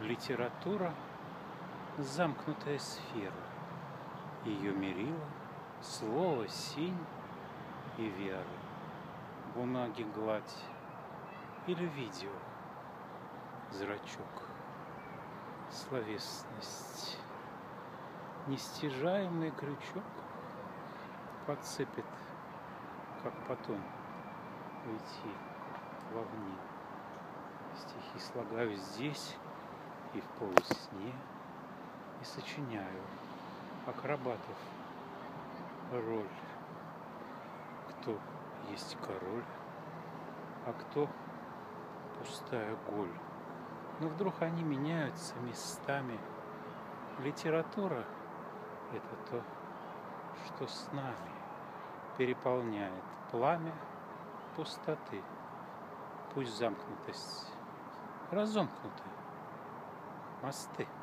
Литература — замкнутая сфера. Ее мерило слово, синь и вера. Бумаги гладь или видео, зрачок. Словесность. Нестяжаемый крючок подцепит, как потом уйти вовне. Стихи слагаю здесь и в полусне, и сочиняю акробатов роль. Кто есть король, а кто пустая голь. Но вдруг они меняются местами. Литература — это то, что с нами переполняет пламя пустоты. Пусть замкнутость разомкнуты мосты.